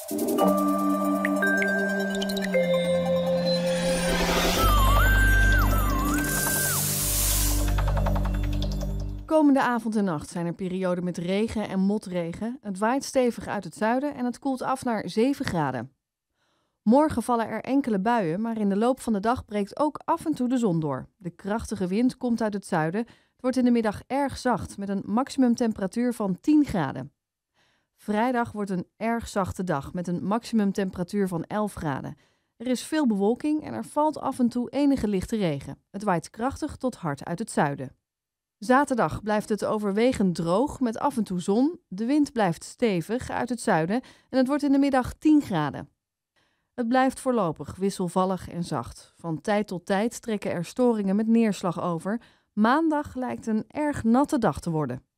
Komende avond en nacht zijn er perioden met regen en motregen. Het waait stevig uit het zuiden en het koelt af naar 7 graden. Morgen vallen er enkele buien, maar in de loop van de dag breekt ook af en toe de zon door. De krachtige wind komt uit het zuiden. Het wordt in de middag erg zacht met een maximumtemperatuur van 10 graden. Vrijdag wordt een erg zachte dag met een maximumtemperatuur van 11 graden. Er is veel bewolking en er valt af en toe enige lichte regen. Het waait krachtig tot hard uit het zuiden. Zaterdag blijft het overwegend droog met af en toe zon. De wind blijft stevig uit het zuiden en het wordt in de middag 10 graden. Het blijft voorlopig wisselvallig en zacht. Van tijd tot tijd trekken er storingen met neerslag over. Maandag lijkt een erg natte dag te worden.